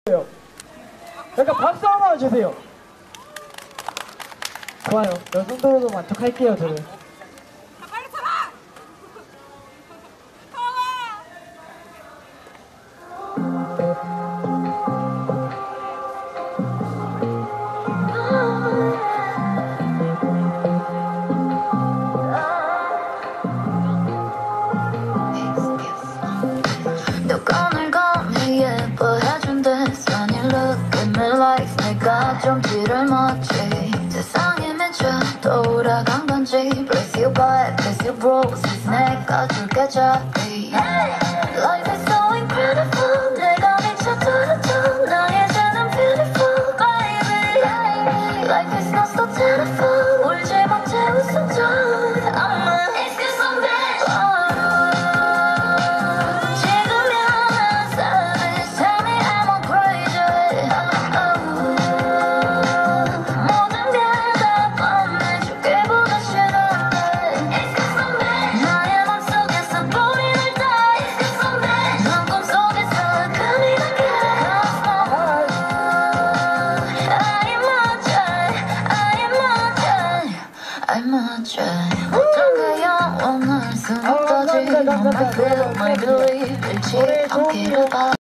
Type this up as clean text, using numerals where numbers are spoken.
약간 박수 한번 주세요. 좋아요. 이 정도로도 만족할게요, 저는. 빨리 쳐라! 누가 날 감히 예뻐해준대. Sunny look at me like 내가 좀 뒤를 맞지. 세상에 미쳐 돌아간 건지. Bless you back, bless you roses. 내가 줄게 자비. Life is so incredible. 내가 미쳐들었죠. 나 이제는 beautiful baby. Life is not so terrible. 울지 못해 웃어줘. 어떤가 영원할 순 없다지. No, my belief, 일치 않기를 바라.